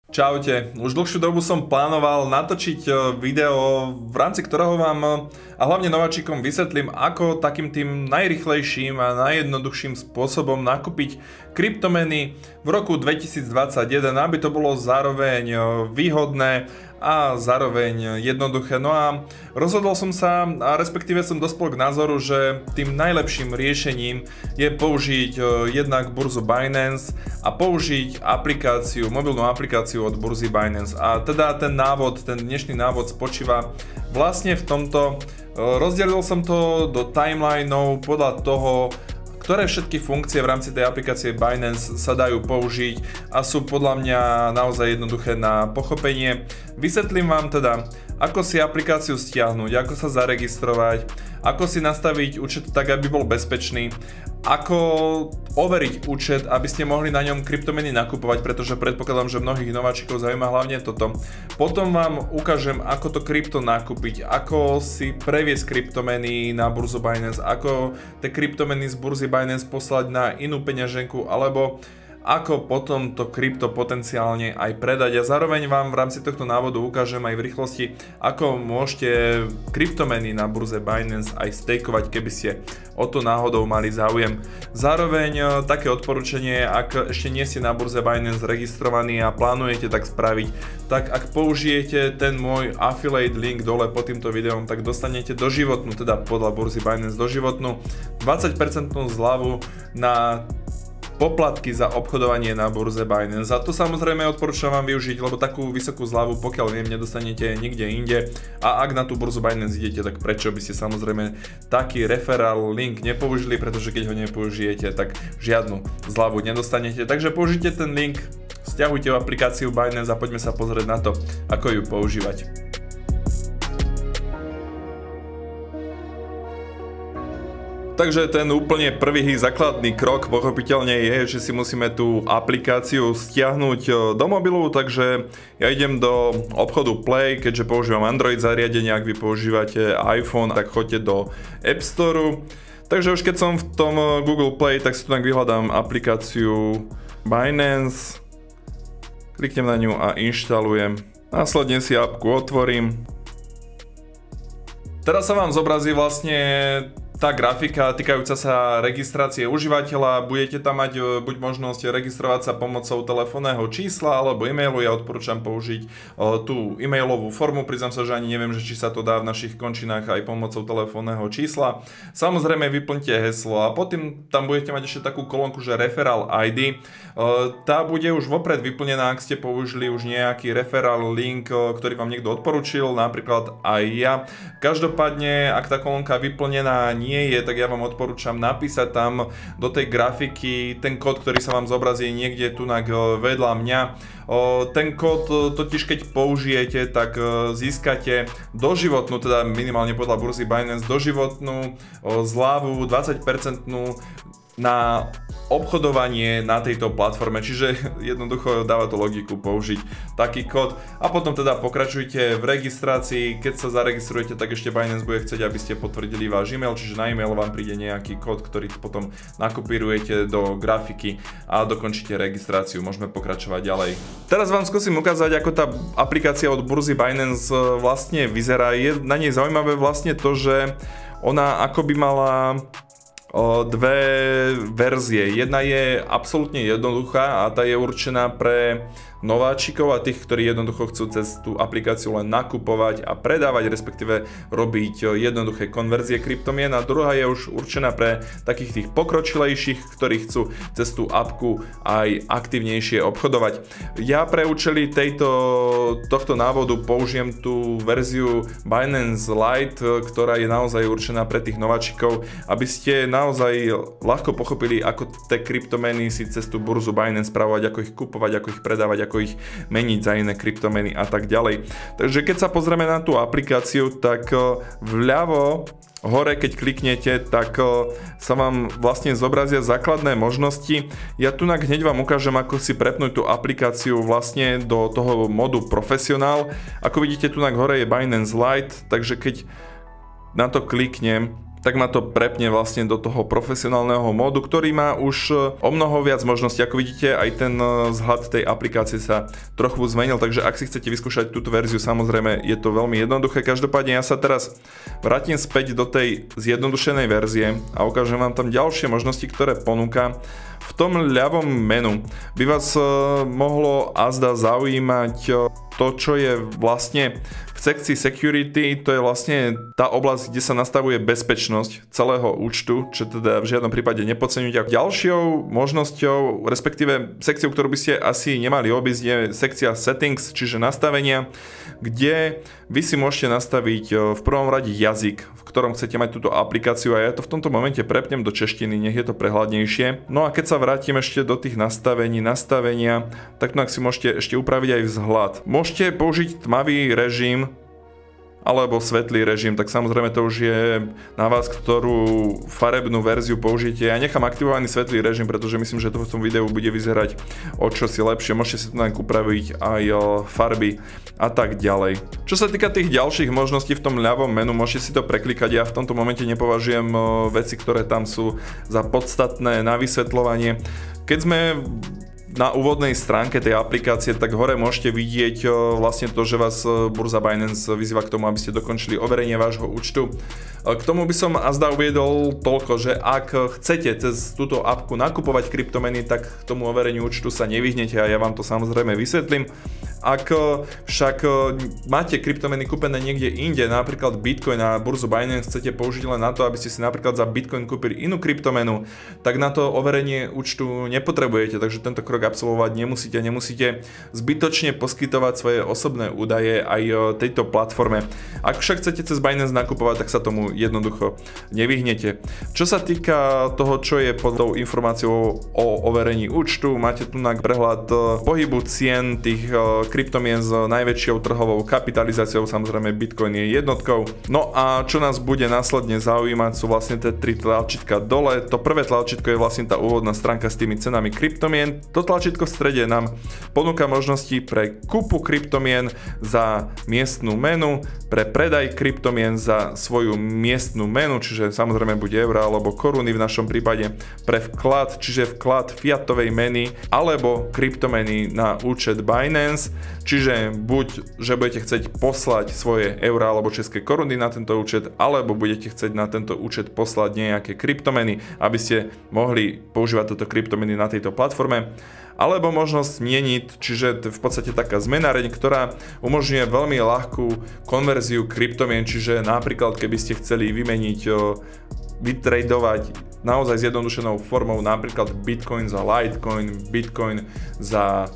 Čaute, už dlhšiu dobu som plánoval natočiť video, v rámci ktorého vám a hlavne nováčikom vysvetlím, ako takým tým najrýchlejším a najjednoduchším spôsobom nakúpiť kryptomeny v roku 2021, aby to bolo zároveň výhodné a zároveň jednoduché. No a rozhodol som sa, a respektíve som dospel k názoru, že tým najlepším riešením je použiť jednak burzu Binance a použiť aplikáciu, mobilnú aplikáciu od burzy Binance. A teda ten dnešný návod spočíva vlastne v tomto. Rozdelil som to do timelineov podľa toho, ktoré všetky funkcie v rámci tej aplikácie Binance sa dajú použiť a sú podľa mňa naozaj jednoduché na pochopenie. Vysvetlím vám teda, ako si aplikáciu stiahnuť, ako sa zaregistrovať, ako si nastaviť účet tak, aby bol bezpečný, ako overiť účet, aby ste mohli na ňom kryptomeny nakupovať, pretože predpokladám, že mnohých nováčikov zaujíma hlavne toto. Potom vám ukážem, ako to krypto nakúpiť, ako si previesť kryptomeny na burzu Binance, ako tie kryptomeny z burzy Binance poslať na inú peňaženku, alebo ako potom to krypto potenciálne aj predať. A zároveň vám v rámci tohto návodu ukážem aj v rýchlosti, ako môžete kryptomeny na burze Binance aj stakeovať, keby ste o to náhodou mali záujem. Zároveň také odporúčanie, ak ešte nie ste na burze Binance registrovaní a plánujete tak spraviť, tak ak použijete ten môj affiliate link dole pod týmto videom, tak dostanete doživotnú, teda podľa burzy Binance doživotnú 20% zľavu na poplatky za obchodovanie na burze Binance. A to samozrejme odporúčam vám využiť, lebo takú vysokú zľavu, pokiaľ viem, nedostanete nikde inde. A ak na tú burzu Binance idete, tak prečo by ste samozrejme taký referral link nepoužili, pretože keď ho nepoužijete, tak žiadnu zľavu nedostanete. Takže použite ten link, stiahujte aplikáciu Binance a poďme sa pozrieť na to, ako ju používať. Takže ten úplne prvý základný krok pochopiteľne je, že si musíme tú aplikáciu stiahnuť do mobilu, takže ja idem do obchodu Play, keďže používam Android zariadenie, ak vy používate iPhone, tak choďte do App Store. Takže už keď som v tom Google Play, tak si tu vyhľadám aplikáciu Binance, kliknem na ňu a inštalujem. Následne si apku otvorím. Teraz sa vám zobrazí vlastne tá grafika týkajúca sa registrácie užívateľa. Budete tam mať buď možnosť registrovať sa pomocou telefónneho čísla alebo e-mailu. Ja odporúčam použiť tú e-mailovú formu. Priznám sa, že ani neviem, že či sa to dá v našich končinách aj pomocou telefónneho čísla. Samozrejme vyplňte heslo a potom tam budete mať ešte takú kolónku, že referral ID. Tá bude už vopred vyplnená, ak ste použili už nejaký referral link, ktorý vám niekto odporučil, napríklad aj ja. Každopádne, ak tá kolónka vyplnená nie je, tak ja vám odporúčam napísať tam do tej grafiky ten kód, ktorý sa vám zobrazí niekde tu vedľa mňa. Ten kód totiž keď použijete, tak získate doživotnú, teda minimálne podľa burzy Binance, doživotnú zľavu 20% na obchodovanie na tejto platforme, čiže jednoducho dáva to logiku použiť taký kód a potom teda pokračujte v registrácii. Keď sa zaregistrujete, tak ešte Binance bude chcieť, aby ste potvrdili váš e-mail, čiže na e-mail vám príde nejaký kód, ktorý potom nakopírujete do grafiky a dokončíte registráciu. Môžeme pokračovať ďalej. Teraz vám skúsim ukázať, ako tá aplikácia od burzy Binance vlastne vyzerá. Je na nej zaujímavé vlastne to, že ona akoby mala dve verzie. Jedna je absolútne jednoduchá a tá je určená pre nováčikov a tých, ktorí jednoducho chcú cez tú aplikáciu len nakupovať a predávať, respektíve robiť jednoduché konverzie kryptomien. A druhá je už určená pre takých tých pokročilejších, ktorí chcú cez tú apku aj aktívnejšie obchodovať. Ja pre účely tohto návodu použijem tú verziu Binance Lite, ktorá je naozaj určená pre tých nováčikov, aby ste naozaj ľahko pochopili, ako tie kryptomeny si cez tú burzu Binance spravovať, ako ich kupovať, ako ich predávať, ako ich meniť za iné kryptomeny a tak ďalej. Takže keď sa pozrieme na tú aplikáciu, tak vľavo hore, keď kliknete, tak sa vám vlastne zobrazia základné možnosti. Ja tu hneď vám ukážem, ako si prepnúť tú aplikáciu vlastne do toho modu profesionál. Ako vidíte, tu hore je Binance Lite, takže keď na to kliknem, tak ma to prepne vlastne do toho profesionálneho módu, ktorý má už o mnoho viac možností. Ako vidíte, aj ten vzhľad tej aplikácie sa trochu zmenil, takže ak si chcete vyskúšať túto verziu, samozrejme je to veľmi jednoduché. Každopádne ja sa teraz vrátim späť do tej zjednodušenej verzie a ukážem vám tam ďalšie možnosti, ktoré ponúka. V tom ľavom menu by vás mohlo azda zaujímať to, čo je vlastne v sekcii Security, to je vlastne tá oblasť, kde sa nastavuje bezpečnosť celého účtu, čo teda v žiadnom prípade nepodceňujte. Ďalšou možnosťou, respektíve sekciou, ktorú by ste asi nemali obísť, je sekcia Settings, čiže nastavenia, kde vy si môžete nastaviť v prvom rade jazyk, v ktorom chcete mať túto aplikáciu, a ja to v tomto momente prepnem do češtiny, nech je to prehľadnejšie. No a keď sa vrátim ešte do tých nastavenia, tak si môžete ešte upraviť aj vzhľad. Môžete použiť tmavý režim alebo svetlý režim, tak samozrejme to už je na vás, ktorú farebnú verziu použijete. Ja nechám aktivovaný svetlý režim, pretože myslím, že to v tom videu bude vyzerať o čosi lepšie. Môžete si tu upraviť aj farby a tak ďalej. Čo sa týka tých ďalších možností v tom ľavom menu, môžete si to preklikať. Ja v tomto momente nepovažujem veci, ktoré tam sú za podstatné na vysvetľovanie. Keď sme na úvodnej stránke tej aplikácie, tak hore môžete vidieť vlastne to, že vás burza Binance vyzýva k tomu, aby ste dokončili overenie vášho účtu. K tomu by som azda uviedol toľko, že ak chcete cez túto apku nakupovať kryptomeny, tak k tomu overeniu účtu sa nevyhnete a ja vám to samozrejme vysvetlím. Ak však máte kryptomeny kúpené niekde inde, napríklad Bitcoin a burzu Binance chcete použiť len na to, aby ste si napríklad za Bitcoin kúpili inú kryptomenu, tak na to overenie účtu nepotrebujete, takže tento krok absolvovať nemusíte zbytočne poskytovať svoje osobné údaje aj tejto platforme. Ak však chcete cez Binance nakupovať, tak sa tomu jednoducho nevyhnete. Čo sa týka toho, čo je pod tou informáciou o overení účtu, máte tu na prehľad pohybu cien tých kryptomien s najväčšou trhovou kapitalizáciou, samozrejme Bitcoin je jednotkou. No a čo nás bude následne zaujímať, sú vlastne tie tri tlačítka dole. To prvé tlačítko je vlastne tá úvodná stránka s tými cenami kryptomien. To tlačítko v strede nám ponúka možnosti pre kúpu kryptomien za miestnu menu, pre predaj kryptomien za svoju miestnu menu, čiže samozrejme buď eura alebo koruny v našom prípade, pre vklad, čiže vklad fiatovej meny alebo kryptomeny na účet Binance, čiže buď, že budete chcieť poslať svoje eurá alebo české koruny na tento účet, alebo budete chcieť na tento účet poslať nejaké kryptomeny, aby ste mohli používať toto kryptomeny na tejto platforme. Alebo možnosť meniť, čiže v podstate taká zmenareň, ktorá umožňuje veľmi ľahkú konverziu kryptomien, čiže napríklad keby ste chceli vymeniť, vytradovať naozaj zjednodušenou formou napríklad Bitcoin za Litecoin, Bitcoin za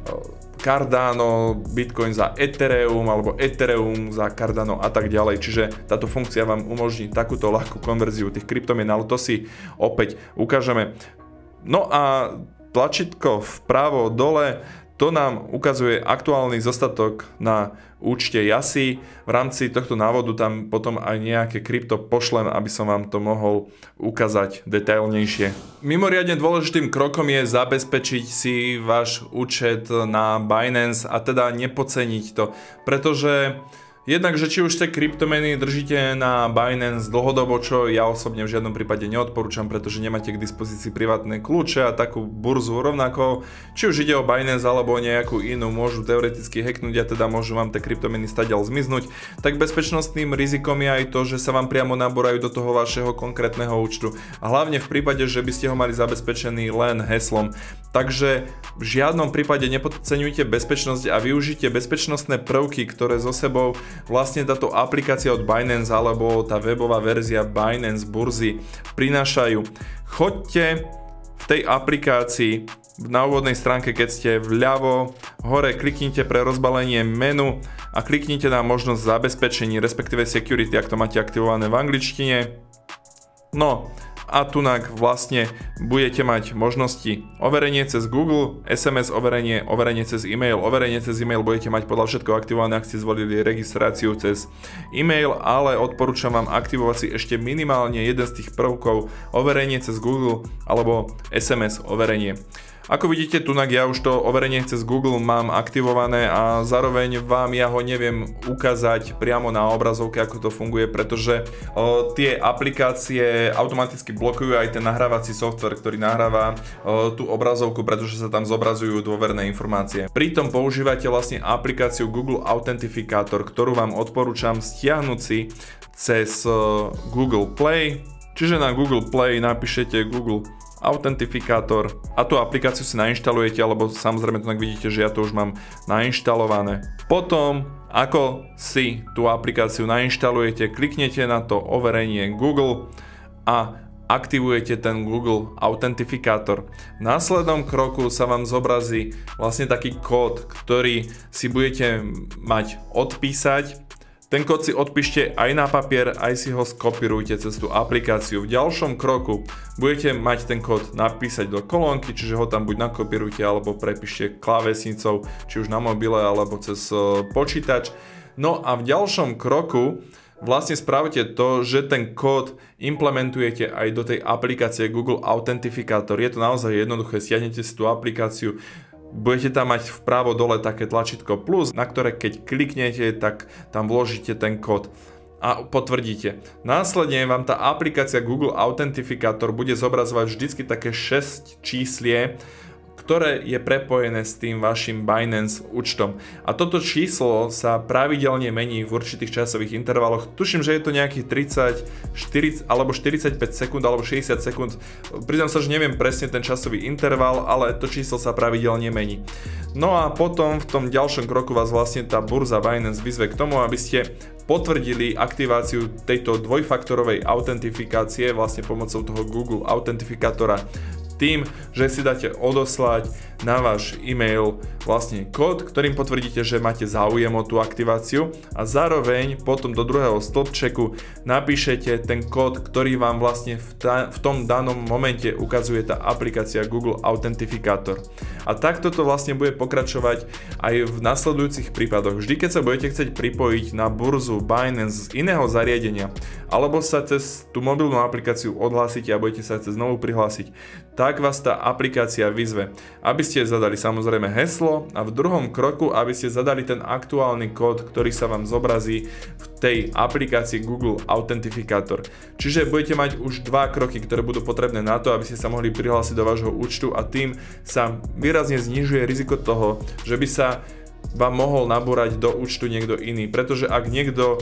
Cardano, Bitcoin za Ethereum alebo Ethereum za Cardano a tak ďalej. Čiže táto funkcia vám umožní takúto ľahkú konverziu tých kryptomien, ale to si opäť ukážeme. No a tlačítko vpravo dole, to nám ukazuje aktuálny zostatok na účte Yassi. V rámci tohto návodu tam potom aj nejaké krypto pošlem, aby som vám to mohol ukázať detailnejšie. Mimoriadne dôležitým krokom je zabezpečiť si váš účet na Binance a teda nepodceniť to, pretože jednak, že či už tie kryptomeny držíte na Binance dlhodobo, čo ja osobne v žiadnom prípade neodporúčam, pretože nemáte k dispozícii privátne kľúče a takú burzu rovnako, či už ide o Binance alebo o nejakú inú, môžu teoreticky hacknúť a teda môžu vám tie kryptomeny stadiaľ zmiznúť, tak bezpečnostným rizikom je aj to, že sa vám priamo naborajú do toho vašeho konkrétneho účtu. A hlavne v prípade, že by ste ho mali zabezpečený len heslom. Takže v žiadnom prípade nepodceňujte bezpečnosť a využite bezpečnostné prvky, ktoré so sebou vlastne táto aplikácia od Binance alebo tá webová verzia Binance burzy prinášajú. Choďte v tej aplikácii na úvodnej stránke, keď ste vľavo, hore kliknite pre rozbalenie menu a kliknite na možnosť zabezpečení, respektíve security, ak to máte aktivované v angličtine. No a tunak vlastne budete mať možnosti overenie cez Google, SMS overenie, overenie cez e-mail. Overenie cez e-mail budete mať podľa všetko aktivované, ak ste zvolili registráciu cez e-mail, ale odporúčam vám aktivovať si ešte minimálne jeden z tých prvkov, overenie cez Google alebo SMS overenie. Ako vidíte, tunak ja už to overenie cez Google mám aktivované a zároveň vám ja ho neviem ukázať priamo na obrazovke, ako to funguje, pretože tie aplikácie automaticky blokujú aj ten nahrávací software, ktorý nahráva tú obrazovku, pretože sa tam zobrazujú dôverné informácie. Pritom používate vlastne aplikáciu Google Authentificator, ktorú vám odporúčam stiahnuť si cez Google Play. Čiže na Google Play napíšete Google Authentificator a tú aplikáciu si nainštalujete, alebo samozrejme tu vidíte, že ja to už mám nainštalované. Potom, ako si tú aplikáciu nainštalujete, kliknete na to overenie Google a aktivujete ten Google Authentificator. V následnom kroku sa vám zobrazí vlastne taký kód, ktorý si budete mať odpísať. Ten kód si odpíšte aj na papier, aj si ho skopírujte cez tú aplikáciu. V ďalšom kroku budete mať ten kód napísať do kolónky, čiže ho tam buď nakopírujte alebo prepíšte klávesnicou, či už na mobile alebo cez počítač. No a v ďalšom kroku vlastne spravte to, že ten kód implementujete aj do tej aplikácie Google Authentificator. Je to naozaj jednoduché, stiahnete si tú aplikáciu, budete tam mať vpravo dole také tlačítko plus, na ktoré keď kliknete, tak tam vložíte ten kód a potvrdíte. Následne vám tá aplikácia Google Authentificator bude zobrazovať vždycky také 6 číslie, ktoré je prepojené s tým vašim Binance účtom. A toto číslo sa pravidelne mení v určitých časových intervaloch. Tuším, že je to nejakých 30, 40 alebo 45 sekúnd alebo 60 sekúnd. Priznám sa, že neviem presne ten časový interval, ale to číslo sa pravidelne mení. No a potom v tom ďalšom kroku vás vlastne tá burza Binance vyzve k tomu, aby ste potvrdili aktiváciu tejto dvojfaktorovej autentifikácie vlastne pomocou toho Google Authentificatora tým, že si dáte odoslať na váš e-mail vlastne kód, ktorým potvrdíte, že máte záujem o tú aktiváciu a zároveň potom do druhého stĺpčeku napíšete ten kód, ktorý vám vlastne v tom danom momente ukazuje tá aplikácia Google Authentificator. A takto to vlastne bude pokračovať aj v nasledujúcich prípadoch. Vždy, keď sa budete chcieť pripojiť na burzu Binance z iného zariadenia, alebo sa cez tú mobilnú aplikáciu odhlásite a budete sa chcieť znovu prihlásiť, tak vás tá aplikácia vyzve, aby ste zadali samozrejme heslo a v druhom kroku, aby ste zadali ten aktuálny kód, ktorý sa vám zobrazí v tej aplikácii Google Authentificator. Čiže budete mať už dva kroky, ktoré budú potrebné na to, aby ste sa mohli prihlásiť do vášho účtu a tým sa výrazne znižuje riziko toho, že by sa vám mohol nabúrať do účtu niekto iný. Pretože ak niekto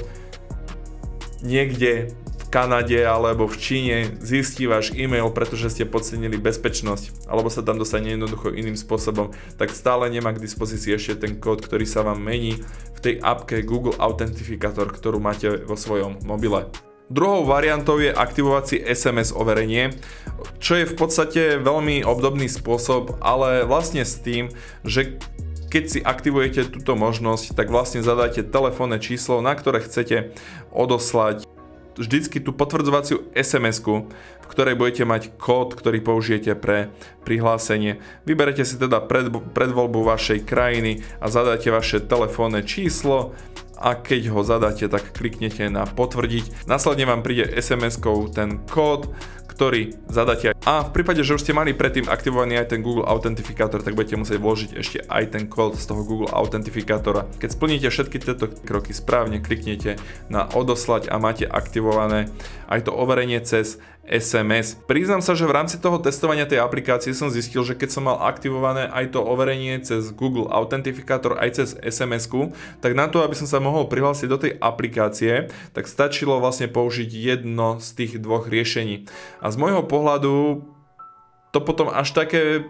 niekde v Kanade alebo v Číne zistí váš e-mail, pretože ste podcenili bezpečnosť alebo sa tam dostane jednoducho iným spôsobom, tak stále nemá k dispozícii ešte ten kód, ktorý sa vám mení v tej appke Google Authentificator, ktorú máte vo svojom mobile. Druhou variantou je aktivovať si SMS overenie, čo je v podstate veľmi obdobný spôsob, ale vlastne s tým, že keď si aktivujete túto možnosť, tak vlastne zadáte telefónne číslo, na ktoré chcete odoslať vždycky tú potvrdzovaciu SMS-ku, v ktorej budete mať kód, ktorý použijete pre prihlásenie. Vyberete si teda predvoľbu vašej krajiny a zadáte vaše telefónne číslo a keď ho zadáte, tak kliknete na potvrdiť. Následne vám príde SMS-kou ten kód, ktorý zadáte. A v prípade, že už ste mali predtým aktivovaný aj ten Google Authentificator, tak budete musieť vložiť ešte aj ten kód z toho Google Authentificatora. Keď splníte všetky tieto kroky správne, kliknete na odoslať a máte aktivované aj to overenie cez SMS. Priznám sa, že v rámci toho testovania tej aplikácie som zistil, že keď som mal aktivované aj to overenie cez Google Authentificator aj cez SMS-ku, tak na to, aby som sa mohol prihlásiť do tej aplikácie, tak stačilo vlastne použiť jedno z tých dvoch riešení. A z môjho pohľadu to potom až také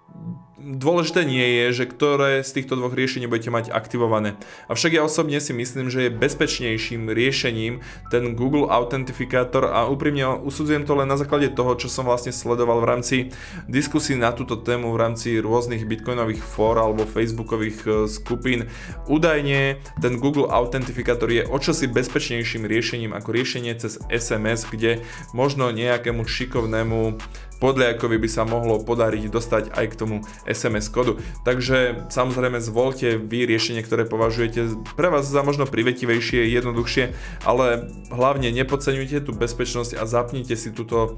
dôležité nie je, že ktoré z týchto dvoch riešení budete mať aktivované. Avšak ja osobne si myslím, že je bezpečnejším riešením ten Google Authentificator a úprimne usudzujem to len na základe toho, čo som vlastne sledoval v rámci diskusí na túto tému v rámci rôznych bitcoinových fór alebo facebookových skupín. Údajne ten Google Authentificator je o čosi bezpečnejším riešením ako riešenie cez SMS, kde možno nejakému šikovnému podliakovi by sa mohlo podariť dostať aj k tomu SMS kódu. Takže samozrejme zvolte vy riešenie, ktoré považujete pre vás za možno privetivejšie, jednoduchšie, ale hlavne nepodceňujte tú bezpečnosť a zapnite si túto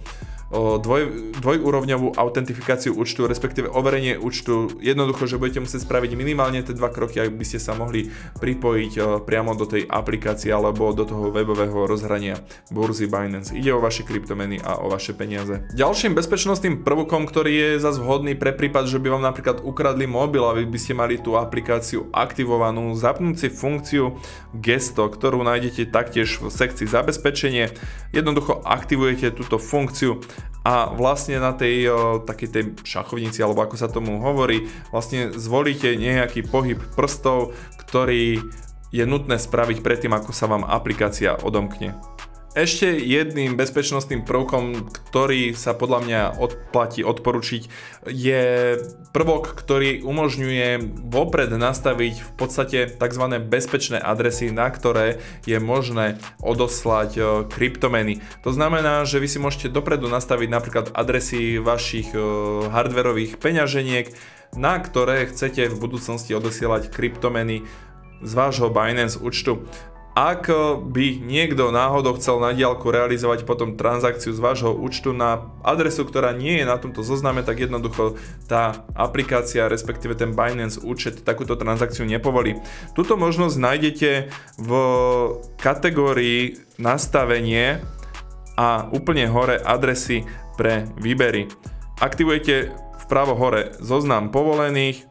dvojúrovňovú autentifikáciu účtu, respektíve overenie účtu. Jednoducho, že budete musieť spraviť minimálne tie 2 kroky, aby ste sa mohli pripojiť priamo do tej aplikácie alebo do toho webového rozhrania burzy Binance. Ide o vaše kryptomeny a o vaše peniaze. Ďalším bezpečnostným prvkom, ktorý je zase vhodný pre prípad, že by vám napríklad ukradli mobil a vy by ste mali tú aplikáciu aktivovanú, zapnúť si funkciu gesto, ktorú nájdete taktiež v sekcii zabezpečenie. Jednoducho aktivujete túto funkciu a vlastne na tej takej tej šachovnici, alebo ako sa tomu hovorí, vlastne zvolíte nejaký pohyb prstov, ktorý je nutné spraviť predtým, ako sa vám aplikácia odomkne. Ešte jedným bezpečnostným prvkom, ktorý sa podľa mňa oplatí odporučiť, je prvok, ktorý umožňuje vopred nastaviť v podstate tzv. Bezpečné adresy, na ktoré je možné odoslať kryptomeny. To znamená, že vy si môžete dopredu nastaviť napríklad adresy vašich hardwarových peňaženiek, na ktoré chcete v budúcnosti odosielať kryptomeny z vášho Binance účtu. Ak by niekto náhodou chcel na diaľku realizovať potom transakciu z vášho účtu na adresu, ktorá nie je na tomto zozname, tak jednoducho tá aplikácia, respektíve ten Binance účet takúto transakciu nepovolí. Túto možnosť nájdete v kategórii nastavenie a úplne hore adresy pre výbery. Aktivujete vpravo hore zoznam povolených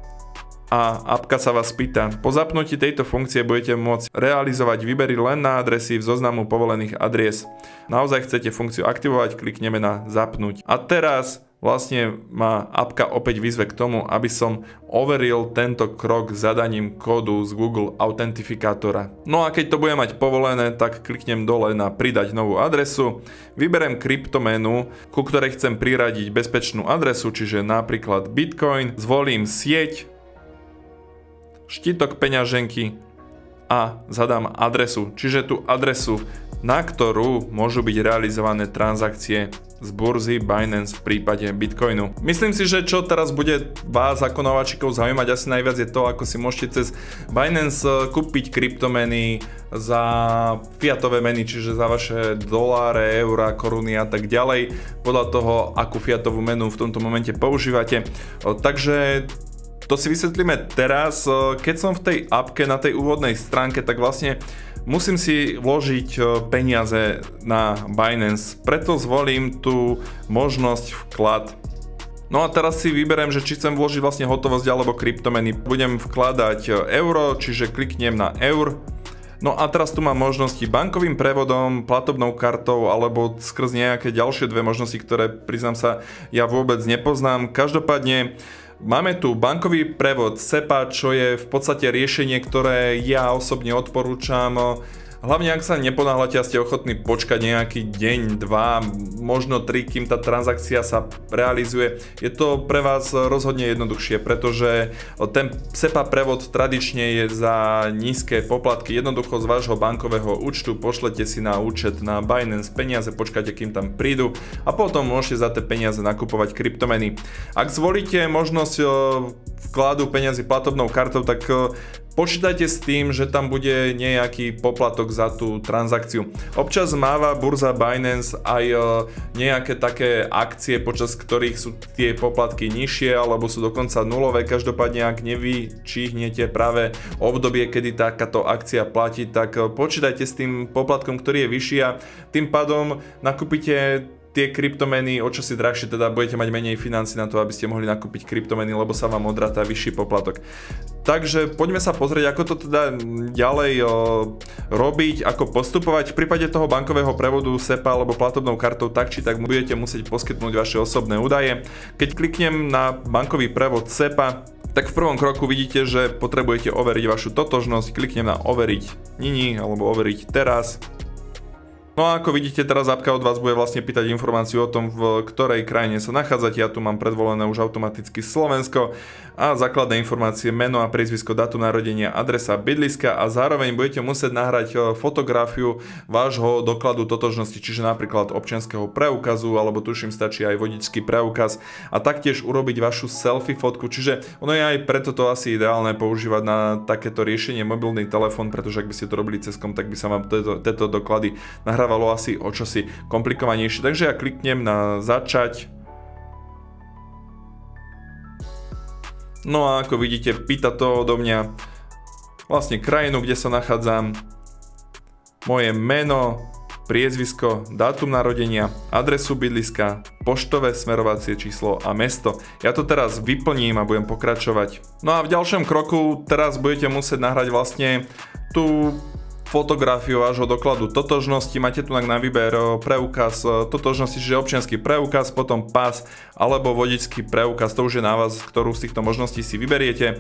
a apka sa vás pýta. Po zapnutí tejto funkcie budete môcť realizovať výbery len na adresy v zoznamu povolených adries. Naozaj chcete funkciu aktivovať, klikneme na zapnúť. A teraz vlastne ma apka opäť vyzve k tomu, aby som overil tento krok zadaním kódu z Google Autentifikátora. No a keď to bude mať povolené, tak kliknem dole na pridať novú adresu, vyberem kryptomenu, ku ktorej chcem priradiť bezpečnú adresu, čiže napríklad Bitcoin, zvolím sieť, štítok peňaženky a zadám adresu, čiže tú adresu, na ktorú môžu byť realizované transakcie z burzy Binance v prípade Bitcoinu. Myslím si, že čo teraz bude vás ako nováčikov zaujímať asi najviac je to, ako si môžete cez Binance kúpiť kryptomeny za fiatové meny, čiže za vaše doláre, eurá, koruny a tak ďalej, podľa toho, akú fiatovú menu v tomto momente používate. Takže to si vysvetlíme teraz. Keď som v tej appke na tej úvodnej stránke, tak vlastne musím si vložiť peniaze na Binance, preto zvolím tú možnosť vklad. No a teraz si vyberiem, že či chcem vložiť vlastne hotovosť alebo kryptomeny. Budem vkladať euro, čiže kliknem na eur. No a teraz tu mám možnosti bankovým prevodom, platobnou kartou alebo skrz nejaké ďalšie dve možnosti, ktoré priznám sa ja vôbec nepoznám. Každopádne máme tu bankový prevod SEPA, čo je v podstate riešenie, ktoré ja osobne odporúčam. Hlavne ak sa neponáhľate a ste ochotní počkať nejaký deň, 2, možno 3, kým tá transakcia sa realizuje. Je to pre vás rozhodne jednoduchšie, pretože ten SEPA prevod tradične je za nízke poplatky. Jednoducho z vášho bankového účtu pošlete si na účet na Binance peniaze, počkáte, kým tam prídu a potom môžete za tie peniaze nakupovať kryptomeny. Ak zvolíte možnosť vkladu peniazy platobnou kartou, tak počítajte s tým, že tam bude nejaký poplatok za tú transakciu. Občas máva burza Binance aj nejaké také akcie, počas ktorých sú tie poplatky nižšie alebo sú dokonca nulové. Každopádne, ak nevyčíhnete práve obdobie, kedy takáto akcia platí, tak počítajte s tým poplatkom, ktorý je vyšší a tým pádom nakúpite tie kryptomeny o čosi drahšie, teda budete mať menej financií na to, aby ste mohli nakúpiť kryptomeny, lebo sa vám odráta vyšší poplatok. Takže poďme sa pozrieť, ako to teda ďalej robiť, ako postupovať. V prípade toho bankového prevodu SEPA alebo platobnou kartou tak či tak budete musieť poskytnúť vaše osobné údaje. Keď kliknem na bankový prevod SEPA, tak v prvom kroku vidíte, že potrebujete overiť vašu totožnosť. Kliknem na overiť nyní alebo overiť teraz. No a ako vidíte, teraz apka od vás bude vlastne pýtať informáciu o tom, v ktorej krajine sa nachádzate. Ja tu mám predvolené už automaticky Slovensko a základné informácie, meno a priezvisko, dátum narodenia, adresa, bydliska a zároveň budete musieť nahrať fotografiu vášho dokladu totožnosti, čiže napríklad občianskeho preukazu, alebo tuším stačí aj vodičský preukaz a taktiež urobiť vašu selfie fotku, čiže ono je aj preto to asi ideálne používať na takéto riešenie mobilný telefón, pretože ak by ste to robili cez kom, tak by sa vám tieto doklady nahrávali zostávalo asi o čosi komplikovanejšie. Takže ja kliknem na začať. No a ako vidíte, pýta to odo mňa vlastne krajinu, kde sa nachádzam, moje meno, priezvisko, dátum narodenia, adresu bydliska, poštové smerovacie číslo a mesto. Ja to teraz vyplním a budem pokračovať. No a v ďalšom kroku teraz budete musieť nahrať vlastne tú fotografiu vášho dokladu totožnosti. Máte tu na výber preukaz totožnosti, čiže občiansky preukaz, potom pas alebo vodičský preukaz. To už je na vás, ktorú z týchto možností si vyberiete.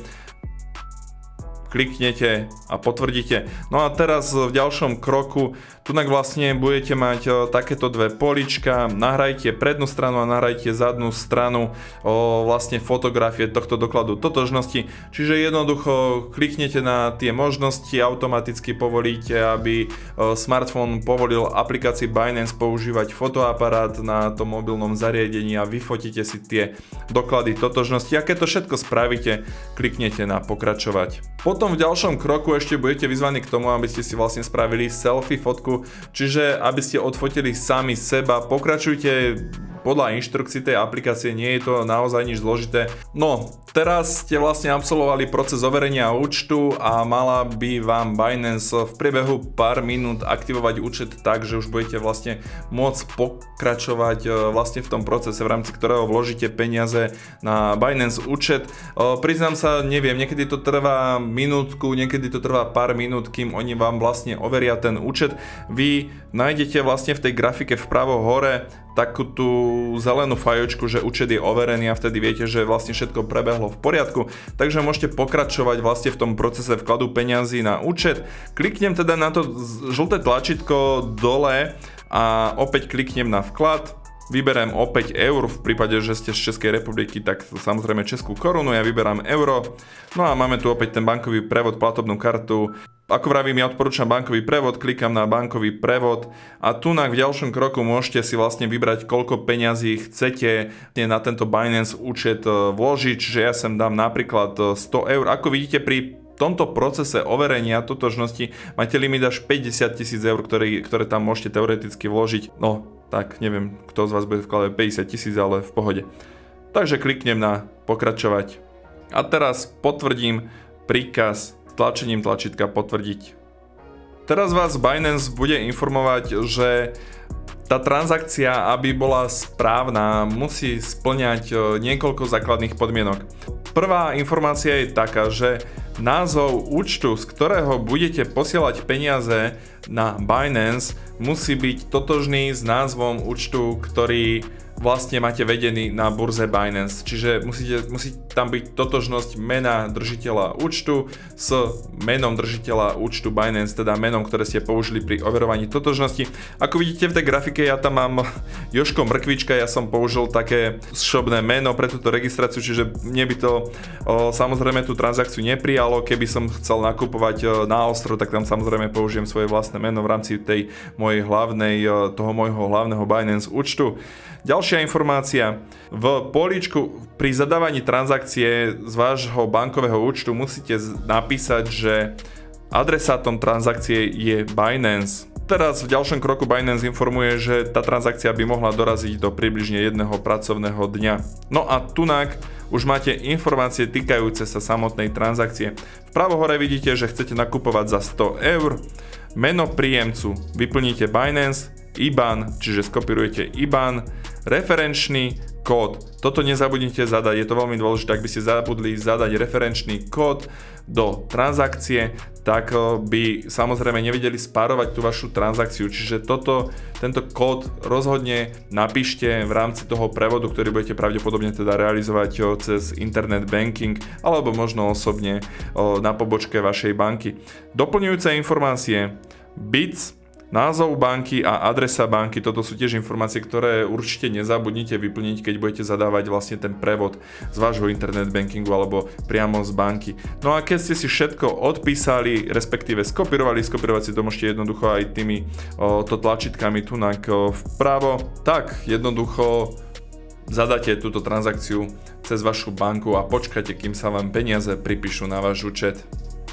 Kliknete a potvrdíte. No a teraz v ďalšom kroku tunak vlastne budete mať takéto dve polička, nahrajte prednú stranu a nahrajte zadnú stranu vlastne fotografie tohto dokladu totožnosti. Čiže jednoducho kliknete na tie možnosti, automaticky povolíte, aby smartfón povolil aplikácii Binance používať fotoaparát na tom mobilnom zariadení a vyfotíte si tie doklady totožnosti. A keď to všetko spravíte, kliknete na pokračovať. Potom v ďalšom kroku ešte budete vyzvaní k tomu, aby ste si vlastne spravili selfie fotku, čiže aby ste odfotili sami seba. Pokračujte podľa inštrukcií tej aplikácie, nie je to naozaj nič zložité. No, teraz ste vlastne absolvovali proces overenia účtu a mala by vám Binance v priebehu pár minút aktivovať účet tak, že už budete vlastne môcť pokračovať vlastne v tom procese, v rámci ktorého vložíte peniaze na Binance účet. Priznám sa, neviem, niekedy to trvá minútku, niekedy to trvá pár minút, kým oni vám vlastne overia ten účet. Vy nájdete vlastne v tej grafike vpravo hore takú tú zelenú fajočku, že účet je overený a vtedy viete, že vlastne všetko prebehlo v poriadku. Takže môžete pokračovať vlastne v tom procese vkladu peňazí na účet. Kliknem teda na to žlté tlačítko dole a opäť kliknem na vklad. Vyberiem opäť eur, v prípade, že ste z Českej republiky, tak samozrejme českú korunu, ja vyberám euro. No a máme tu opäť ten bankový prevod, platobnú kartu. Ako vravím, ja odporúčam bankový prevod, klikám na bankový prevod a tu v ďalšom kroku môžete si vlastne vybrať, koľko peňazí chcete na tento Binance účet vložiť, čiže ja sem dám napríklad 100 eur. Ako vidíte, pri tomto procese overenia totožnosti máte limit až 50 000 eur, ktoré tam môžete teoreticky vložiť. No, tak neviem, kto z vás bude vkladať 50 000, ale v pohode. Takže kliknem na pokračovať. A teraz potvrdím príkaz tlačením tlačítka potvrdiť. Teraz vás Binance bude informovať, že tá transakcia, aby bola správna, musí spĺňať niekoľko základných podmienok. Prvá informácia je taká, že názov účtu, z ktorého budete posielať peniaze na Binance, musí byť totožný s názvom účtu, ktorý vlastne máte vedený na burze Binance. Čiže musí tam byť totožnosť mena držiteľa účtu s menom držiteľa účtu Binance, teda menom, ktoré ste použili pri overovaní totožnosti. Ako vidíte v tej grafike, ja tam mám Jožko Mrkvička, ja som použil také šobné meno pre túto registráciu, čiže mne by to samozrejme tú transakciu neprijalo. Keby som chcel nakupovať na ostro, tak tam samozrejme použijem svoje vlastné meno v rámci tej mojej toho môjho hlavného Binance účtu. Ďalšia informácia, v políčku pri zadávaní transakcie z vášho bankového účtu musíte napísať, že adresátom transakcie je Binance. Teraz v ďalšom kroku Binance informuje, že tá transakcia by mohla doraziť do približne 1 pracovného dňa. No a tunak už máte informácie týkajúce sa samotnej transakcie. Vpravo hore vidíte, že chcete nakupovať za 100 eur, meno príjemcu vyplníte Binance, IBAN, čiže skopírujete IBAN, referenčný kód. Toto nezabudnite zadať, je to veľmi dôležité, ak by ste zabudli zadať referenčný kód do transakcie, tak by samozrejme nevedeli spárovať tú vašu transakciu, čiže tento kód rozhodne napíšte v rámci toho prevodu, ktorý budete pravdepodobne teda realizovať cez internet banking alebo možno osobne na pobočke vašej banky. Doplňujúce informácie, BIC, názov banky a adresa banky, toto sú tiež informácie, ktoré určite nezabudnite vyplniť, keď budete zadávať vlastne ten prevod z vášho internet bankingu alebo priamo z banky. No a keď ste si všetko odpísali, respektíve skopírovať si to môžete jednoducho aj tými tlačítkami tunak vpravo, tak jednoducho zadáte túto transakciu cez vašu banku a počkajte, kým sa vám peniaze pripíšu na váš účet.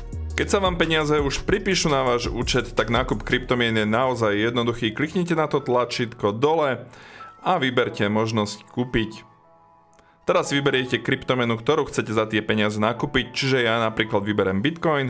Keď sa vám peniaze už pripíšu na váš účet, tak nákup kryptomien je naozaj jednoduchý. Kliknite na to tlačítko dole a vyberte možnosť kúpiť. Teraz vyberiete kryptomenu, ktorú chcete za tie peniaze nakúpiť, čiže ja napríklad vyberem Bitcoin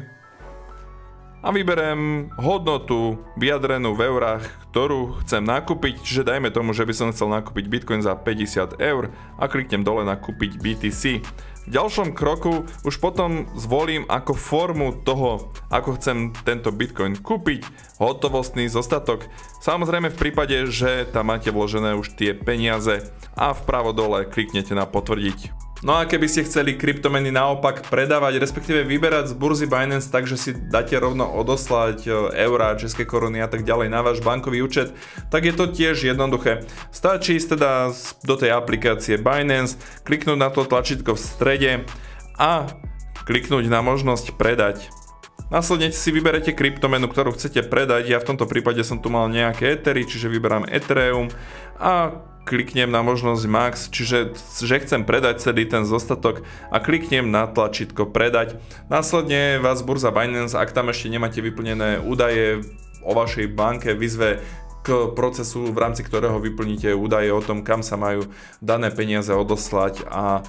a vyberem hodnotu vyjadrenú v eurách, ktorú chcem nakúpiť, čiže dajme tomu, že by som chcel nakúpiť Bitcoin za 50 eur a kliknem dole na kúpiť BTC. V ďalšom kroku už potom zvolím ako formu toho, ako chcem tento Bitcoin kúpiť, hotovostný zostatok. Samozrejme v prípade, že tam máte vložené už tie peniaze a vpravo dole kliknete na potvrdiť. No a keby ste chceli kryptomeny naopak predávať, respektíve vyberať z burzy Binance tak, že si dáte rovno odoslať eurá, české koruny a tak ďalej na váš bankový účet, tak je to tiež jednoduché. Stačí ísť teda do tej aplikácie Binance, kliknúť na to tlačítko v strede a kliknúť na možnosť predať. Následne si vyberete kryptomenu, ktorú chcete predať. Ja v tomto prípade som tu mal nejaké Ethery, čiže vyberám Ethereum a kliknem na možnosť Max, čiže že chcem predať celý ten zostatok a kliknem na tlačítko predať. Následne vás burza Binance, ak tam ešte nemáte vyplnené údaje o vašej banke, vyzve k procesu, v rámci ktorého vyplníte údaje o tom, kam sa majú dané peniaze odoslať a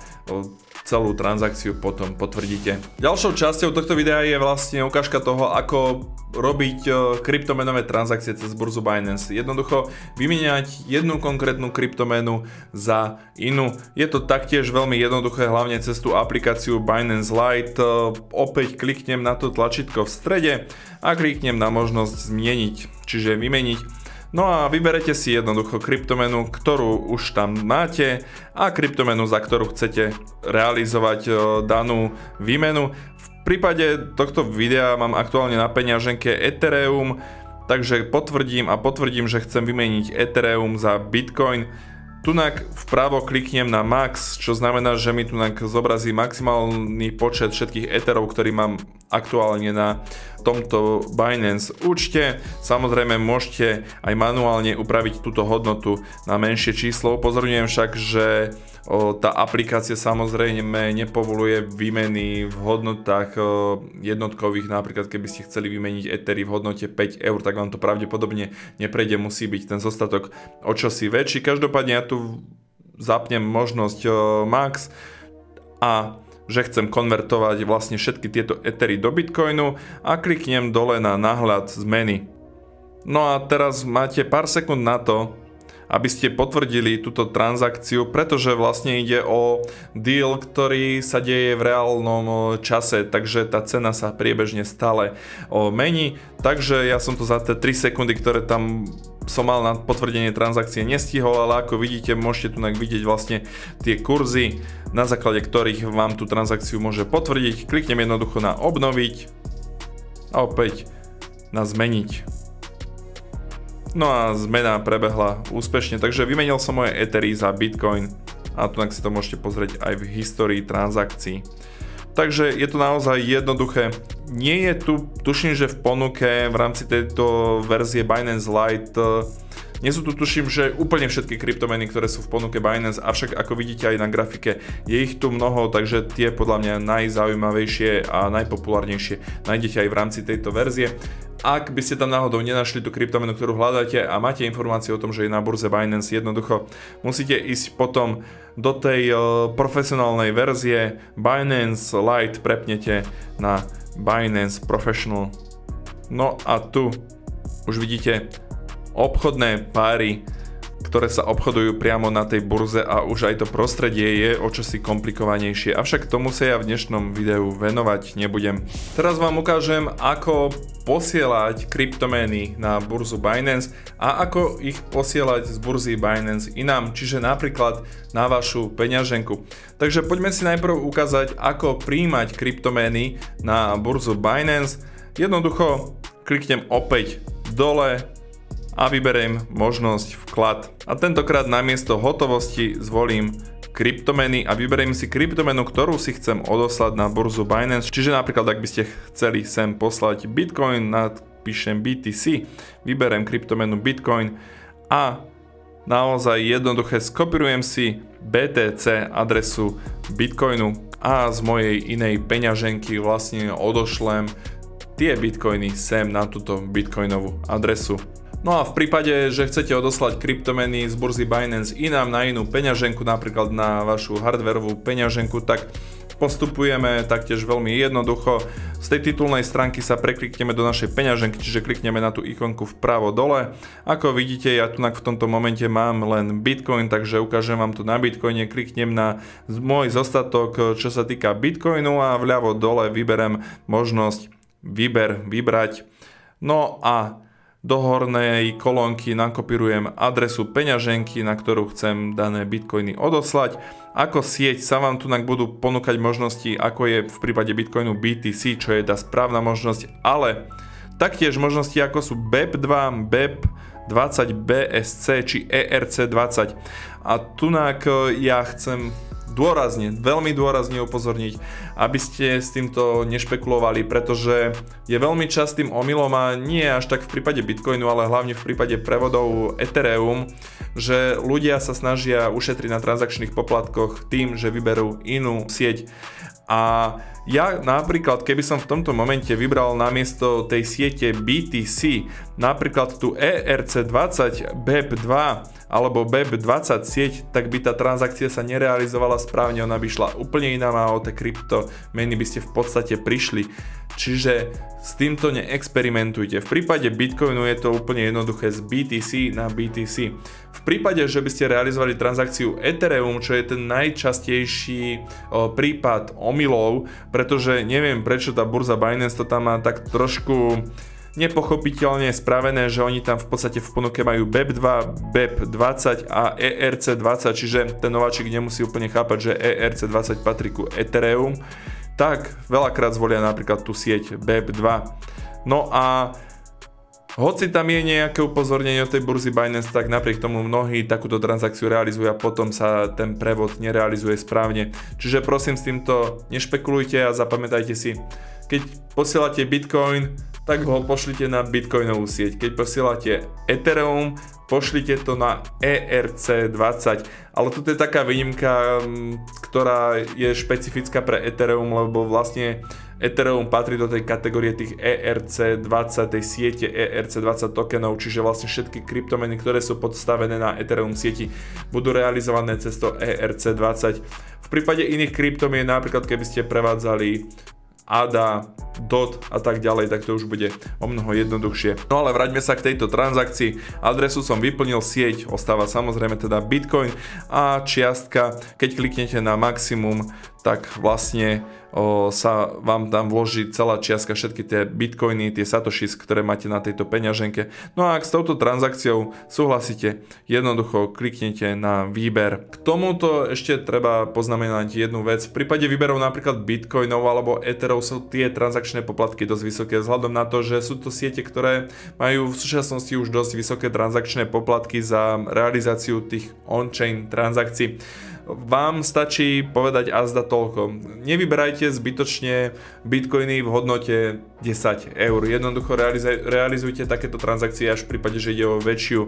celú transakciu potom potvrdíte. Ďalšou časťou tohto videa je vlastne ukážka toho, ako robiť kryptomenové transakcie cez burzu Binance. Jednoducho vymieňať jednu konkrétnu kryptomenu za inú. Je to taktiež veľmi jednoduché, hlavne cez tú aplikáciu Binance Lite. Opäť kliknem na to tlačítko v strede a kliknem na možnosť zmieniť, čiže vymeniť. No a vyberete si jednoducho kryptomenu, ktorú už tam máte a kryptomenu, za ktorú chcete realizovať danú výmenu. V prípade tohto videa mám aktuálne na peňaženke Ethereum, takže potvrdím, že chcem vymeniť Ethereum za Bitcoin. Tunak vpravo kliknem na Max, čo znamená, že mi tunak zobrazí maximálny počet všetkých Etherov, ktorý mám aktuálne na tomto Binance účte. Samozrejme môžete aj manuálne upraviť túto hodnotu na menšie číslo. Upozorňujem však, že tá aplikácia samozrejme nepovoluje výmeny v hodnotách jednotkových. Napríklad keby ste chceli vymeniť Ethery v hodnote 5 eur, tak vám to pravdepodobne neprejde, musí byť ten zostatok o čosi väčší. Každopádne ja tu zapnem možnosť Max a že chcem konvertovať vlastne všetky tieto Ethery do Bitcoinu a kliknem dole na náhľad zmeny. No a teraz máte pár sekúnd na to, aby ste potvrdili túto transakciu, pretože vlastne ide o deal, ktorý sa deje v reálnom čase, takže tá cena sa priebežne stále mení. Takže ja som to za tie 3 sekundy, ktoré tam som mal na potvrdenie transakcie, nestihol, ale ako vidíte, môžete tu vidieť vlastne tie kurzy, na základe ktorých vám tú transakciu môže potvrdiť. Kliknem jednoducho na obnoviť a opäť na zmeniť. No a zmena prebehla úspešne, takže vymenil som moje Ethery za Bitcoin a tu si to môžete pozrieť aj v histórii transakcií. Takže je to naozaj jednoduché. Nie je tu, tuším, že v ponuke v rámci tejto verzie Binance Lite nie sú tu, tuším, že úplne všetky kryptomeny, ktoré sú v ponuke Binance, avšak ako vidíte aj na grafike, je ich tu mnoho, takže tie podľa mňa najzaujímavejšie a najpopulárnejšie nájdete aj v rámci tejto verzie. Ak by ste tam náhodou nenašli tú kryptomenu, ktorú hľadáte a máte informácie o tom, že je na burze Binance, jednoducho musíte ísť potom do tej profesionálnej verzie Binance Lite, prepnete na Binance Professional. No a tu už vidíte obchodné páry, ktoré sa obchodujú priamo na tej burze a už aj to prostredie je o čosi komplikovanejšie, avšak tomu sa ja v dnešnom videu venovať nebudem. Teraz vám ukážem, ako posielať kryptomény na burzu Binance a ako ich posielať z burzy Binance inám, čiže napríklad na vašu peňaženku. Takže poďme si najprv ukázať, ako prijímať kryptomény na burzu Binance. Jednoducho kliknem opäť dole a vyberiem možnosť vklad. A tentokrát namiesto hotovosti zvolím kryptomeny a vyberiem si kryptomenu, ktorú si chcem odoslať na burzu Binance. Čiže napríklad, ak by ste chceli sem poslať Bitcoin, napíšem BTC, vyberiem kryptomenu Bitcoin a naozaj jednoduché skopírujem si BTC adresu Bitcoinu a z mojej inej peňaženky vlastne odošlem tie bitcoiny sem na túto bitcoinovú adresu. No a v prípade, že chcete odoslať kryptomeny z burzy Binance inám na inú peňaženku, napríklad na vašu hardwareovú peňaženku, tak postupujeme taktiež veľmi jednoducho. Z tej titulnej stránky sa preklikneme do našej peňaženky, čiže klikneme na tú ikonku vpravo dole. Ako vidíte, ja tu v tomto momente mám len Bitcoin, takže ukážem vám tu na Bitcoine, kliknem na môj zostatok, čo sa týka Bitcoinu a vľavo dole vyberem možnosť vybrať. No a do hornej kolónky nakopírujem adresu peňaženky, na ktorú chcem dané bitcoiny odoslať. Ako sieť sa vám tu budú ponúkať možnosti, ako je v prípade bitcoinu BTC, čo je tá správna možnosť, ale taktiež možnosti ako sú BEP2, BEP20, BSC či ERC20. A tunak ja chcem veľmi dôrazne upozorniť, aby ste s týmto nešpekulovali, pretože je veľmi častým omylom a nie až tak v prípade Bitcoinu, ale hlavne v prípade prevodov Ethereum, že ľudia sa snažia ušetriť na transakčných poplatkoch tým, že vyberú inú sieť. A ja napríklad, keby som v tomto momente vybral namiesto tej siete BTC napríklad tú ERC20, BEP2 alebo BEP20 sieť, tak by tá transakcia sa nerealizovala správne, ona by šla úplne iná a o tie kryptomeny by ste v podstate prišli. Čiže s týmto neexperimentujte. V prípade Bitcoinu je to úplne jednoduché z BTC na BTC. V prípade, že by ste realizovali transakciu Ethereum, čo je ten najčastejší prípad omylov, pretože neviem prečo tá burza Binance to tam má tak trošku nepochopiteľne spravené, že oni tam v podstate v ponuke majú BEP2, BEP20 a ERC20, čiže ten nováčik nemusí úplne chápať, že ERC20 patrí ku Ethereum, tak veľakrát zvolia napríklad tú sieť BEP2. No a hoci tam je nejaké upozornenie od tej burzy Binance, tak napriek tomu mnohí takúto transakciu realizujú a potom sa ten prevod nerealizuje správne. Čiže prosím, s týmto nešpekulujte a zapamätajte si, keď posielate Bitcoin, tak ho pošlite na bitcoinovú sieť. Keď posielate Ethereum, pošlite to na ERC20. Ale tu je taká výnimka, ktorá je špecifická pre Ethereum, lebo vlastne Ethereum patrí do tej kategórie tých ERC20, tej siete ERC20 tokenov, čiže vlastne všetky kryptomeny, ktoré sú podstavené na Ethereum sieti, budú realizované cez to ERC20. V prípade iných kryptomien, napríklad keby ste prevádzali ADA, DOT a tak ďalej, tak to už bude o mnoho jednoduchšie. No ale vráťme sa k tejto transakcii. Adresu som vyplnil, sieť ostáva samozrejme teda Bitcoin a čiastka, keď kliknete na maximum, tak vlastne sa vám tam vloží celá čiastka, všetky tie bitcoiny, tie satoshis, ktoré máte na tejto peňaženke. No a ak s touto transakciou súhlasíte, jednoducho kliknete na výber. K tomuto ešte treba poznamenať jednu vec. V prípade výberov napríklad bitcoinov alebo etherov sú tie transakčné poplatky dosť vysoké, vzhľadom na to, že sú to siete, ktoré majú v súčasnosti už dosť vysoké transakčné poplatky za realizáciu tých on-chain transakcií. Vám stačí povedať azda toľko. Nevyberajte zbytočne bitcoiny v hodnote 10 eur. Jednoducho realizujte takéto transakcie až v prípade, že ide o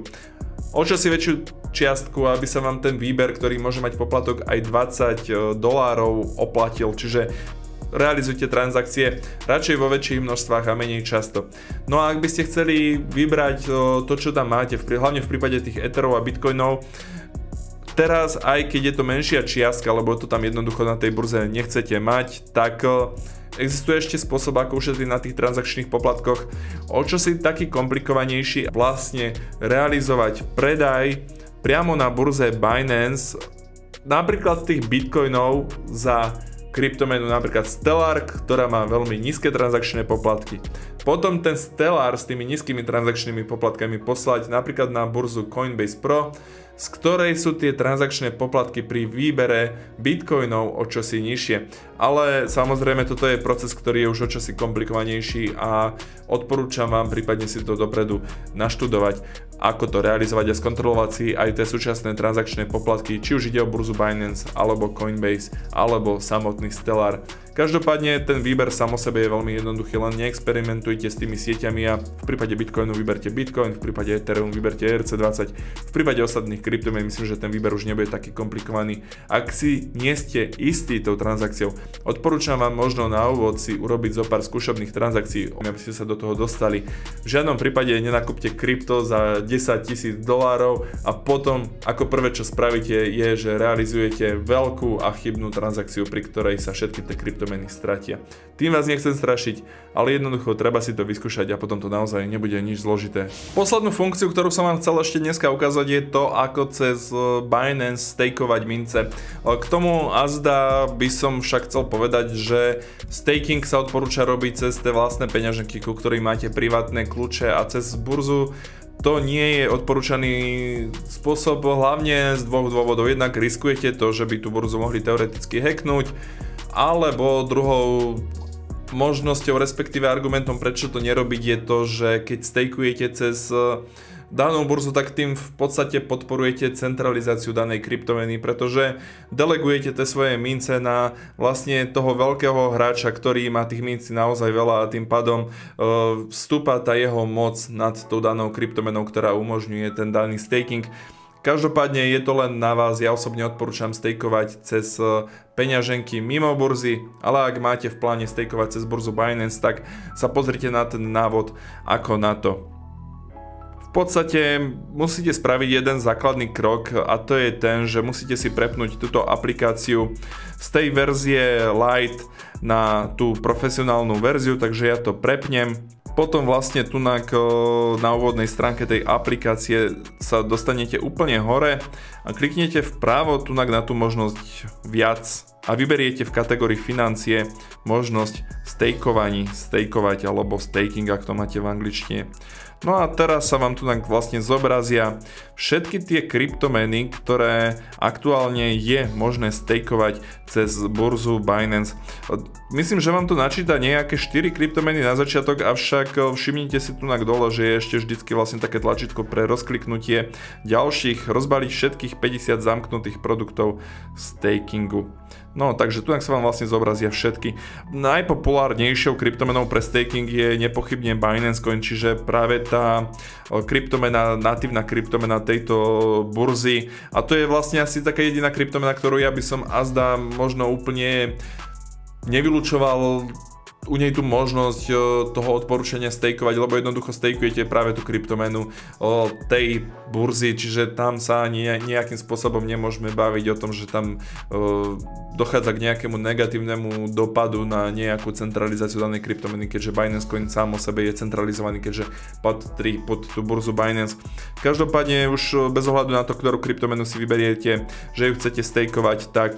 čosi väčšiu čiastku, aby sa vám ten výber, ktorý môže mať poplatok aj $20 oplatil. Čiže realizujte transakcie radšej vo väčších množstvách a menej často. No a ak by ste chceli vybrať to, čo tam máte, hlavne v prípade tých etherov a bitcoinov, teraz, aj keď je to menšia čiastka, lebo to tam jednoducho na tej burze nechcete mať, tak existuje ešte spôsob, ako ušetriť na tých transakčných poplatkoch. O čosi taký komplikovanejší, vlastne realizovať predaj priamo na burze Binance, napríklad tých bitcoinov za kryptomenu napríklad Stellar, ktorá má veľmi nízke transakčné poplatky. Potom ten Stellar s tými nízkymi transakčnými poplatkami poslať napríklad na burzu Coinbase Pro, z ktorej sú tie transakčné poplatky pri výbere bitcoinov o čosi nižšie. Ale samozrejme toto je proces, ktorý je už o čosi komplikovanejší a odporúčam vám prípadne si to dopredu naštudovať, ako to realizovať a skontrolovať si aj tie súčasné transakčné poplatky, či už ide o burzu Binance, alebo Coinbase, alebo samotný Stellar. Každopádne ten výber sám o sebe je veľmi jednoduchý, len neexperimentujte s tými sieťami a v prípade Bitcoinu vyberte Bitcoin, v prípade Ethereum vyberte ERC20, v prípade ostatných kryptomien myslím, že ten výber už nebude taký komplikovaný. Ak si nie ste istí tou transakciou, odporúčam vám možno na úvod si urobiť zo pár skúšobných transakcií, aby ste sa do toho dostali. V žiadnom prípade nenakúpte krypto za $10,000 a potom ako prvé čo spravíte je, že realizujete veľkú a chybnú transakciu, pri ktorej sa všetky tie kryptomeny stratia. Tým vás nechcem strašiť, ale jednoducho treba si to vyskúšať a potom to naozaj nebude nič zložité. Poslednú funkciu, ktorú som vám chcel ešte dneska ukázať, je to, ako cez Binance stakeovať mince. K tomu azda by som však chcel povedať, že staking sa odporúča robiť cez tie vlastné peňaženky, ku ktorým máte privátne kľúče, a cez burzu to nie je odporúčaný spôsob, hlavne z dvoch dôvodov. Jednak riskujete to, že by tú burzu mohli teoreticky hacknúť, alebo druhou možnosťou, respektíve argumentom, prečo to nerobiť, je to, že keď stakujete cez danú burzu, tak tým v podstate podporujete centralizáciu danej kryptomeny, pretože delegujete tie svoje mince na vlastne toho veľkého hráča, ktorý má tých mincí naozaj veľa, a tým pádom vstúpa tá jeho moc nad tou danou kryptomenou, ktorá umožňuje ten daný staking. Každopádne je to len na vás, ja osobne odporúčam stakeovať cez peňaženky mimo burzy, ale ak máte v pláne stakeovať cez burzu Binance, tak sa pozrite na ten návod ako na to. V podstate musíte spraviť jeden základný krok, a to je ten, že musíte si prepnúť túto aplikáciu z tej verzie Lite na tú profesionálnu verziu, takže ja to prepnem. Potom vlastne tu na úvodnej stránke tej aplikácie sa dostanete úplne hore a kliknete vpravo tu na tú možnosť viac a vyberiete v kategórii financie možnosť stakeovať alebo staking, ak to máte v angličtine. No a teraz sa vám tu vlastne zobrazia všetky tie kryptomeny, ktoré aktuálne je možné stakeovať cez burzu Binance. Myslím, že vám to načíta nejaké 4 kryptomeny na začiatok, avšak všimnite si tu dole, že je ešte vždycky vlastne také tlačítko pre rozkliknutie ďalších, rozbaliť všetkých 50 zamknutých produktov stakingu. No, takže tu sa vám vlastne zobrazia všetky. Najpopulárnejšou kryptomenou pre staking je nepochybne Binance Coin, čiže práve tá kryptomena, natívna kryptomena tejto burzy. A to je vlastne asi taká jediná kryptomena, ktorú ja by som azda možno úplne nevylučoval u nej tú možnosť toho odporúčania stakeovať, lebo jednoducho stakujete práve tú kryptomenu tej burzy, čiže tam sa ani nejakým spôsobom nemôžeme baviť o tom, že tam dochádza k nejakému negatívnemu dopadu na nejakú centralizáciu danej kryptomeny, keďže Binance Coin sám o sebe je centralizovaný, keďže patrí pod tú burzu Binance. Každopádne už bez ohľadu na to, ktorú kryptomenu si vyberiete, že ju chcete stakeovať, tak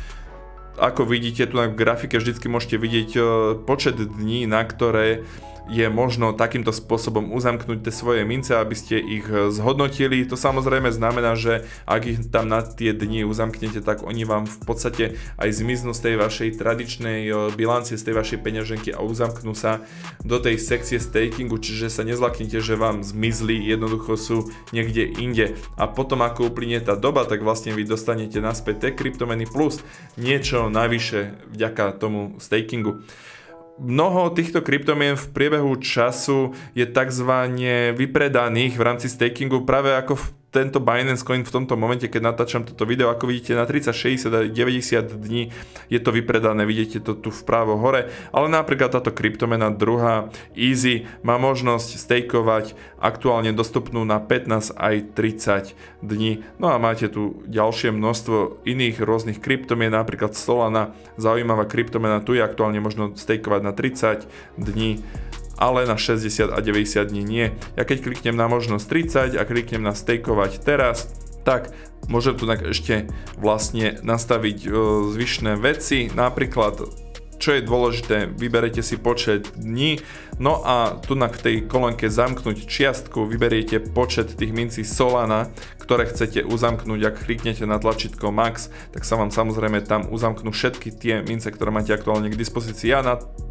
ako vidíte tu na grafike, vždycky môžete vidieť počet dní, na ktoré je možno takýmto spôsobom uzamknúť tie svoje mince, aby ste ich zhodnotili. To samozrejme znamená, že ak ich tam na tie dni uzamknete, tak oni vám v podstate aj zmiznú z tej vašej tradičnej bilancie, z tej vašej peňaženky a uzamknú sa do tej sekcie stakingu, čiže sa nezlaknite, že vám zmizli, jednoducho sú niekde inde. A potom ako uplynie tá doba, tak vlastne vy dostanete naspäť tie kryptomeny plus niečo navyše vďaka tomu stakingu. Mnoho týchto kryptomien v priebehu času je takzvané vypredaných v rámci stakingu, práve ako tento Binance Coin v tomto momente, keď natáčam toto video, ako vidíte, na 30, 60 a 90 dní je to vypredané, vidíte to tu vpravo hore, ale napríklad táto kryptomena druhá Easy má možnosť stakeovať aktuálne dostupnú na 15 aj 30 dní. No a máte tu ďalšie množstvo iných rôznych kryptomien, napríklad Solana, zaujímavá kryptomena, tu je aktuálne možno stakeovať na 30 dní, ale na 60 a 90 dní nie. Ja keď kliknem na možnosť 30 a kliknem na stakeovať teraz, tak môžem tu ešte vlastne nastaviť zvyšné veci, napríklad čo je dôležité, vyberete si počet dní, no a tu v tej kolónke zamknúť čiastku vyberiete počet tých mincí Solana, ktoré chcete uzamknúť. Ak kliknete na tlačítko Max, tak sa vám samozrejme tam uzamknú všetky tie mince, ktoré máte aktuálne k dispozícii. Ja na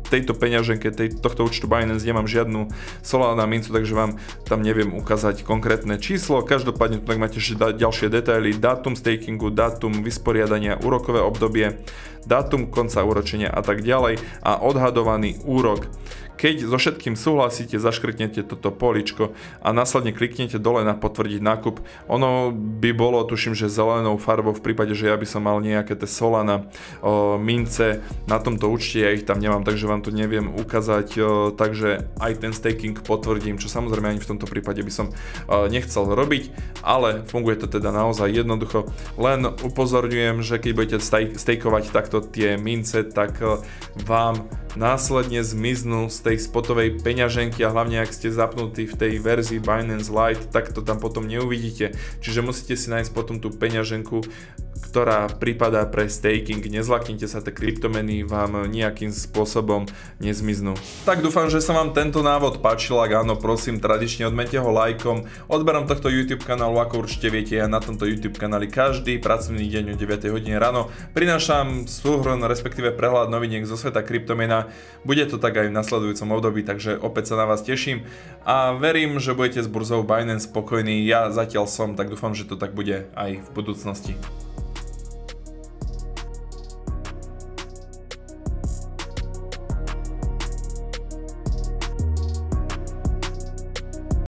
tejto peňaženke, tohto účtu Binance nemám žiadnu Solana mincu, takže vám tam neviem ukázať konkrétne číslo. Každopádne tu tak máte ešte ďalšie detaily, dátum stakingu, dátum vysporiadania, úrokové obdobie, dátum konca úročenia a tak ďalej a odhadovaný úrok. Keď so všetkým súhlasíte, zaškrtnete toto poličko a následne kliknete dole na potvrdiť nákup. Ono by bolo, tuším, že zelenou farbou v prípade, že ja by som mal nejaké tie Solana mince na tomto účte, ja ich tam nemám, takže vám to neviem ukázať, takže aj ten staking potvrdím, čo samozrejme ani v tomto prípade by som nechcel robiť, ale funguje to teda naozaj jednoducho. Len upozorňujem, že keď budete stakeovať takto tie mince, tak vám následne zmiznú z tej spotovej peňaženky a hlavne ak ste zapnutí v tej verzii Binance Lite, tak to tam potom neuvidíte. Čiže musíte si nájsť potom tú peňaženku, ktorá pripadá pre staking. Nezlaknite sa, tie kryptomeny vám nejakým spôsobom nezmiznú. Tak dúfam, že sa vám tento návod páčil, ak áno, prosím, tradične odmente ho lajkom. Odberom tohto YouTube kanálu, ako určite viete, ja na tomto YouTube kanáli každý pracovný deň o 9 hodine ráno prinášam súhrn, respektíve prehľad noviniek zo sveta kryptomena. Bude to tak aj v nasledujúcom období, takže opäť sa na vás teším a verím, že budete s burzou Binance spokojní. Ja zatiaľ som, tak dúfam, že to tak bude aj v budúcnosti.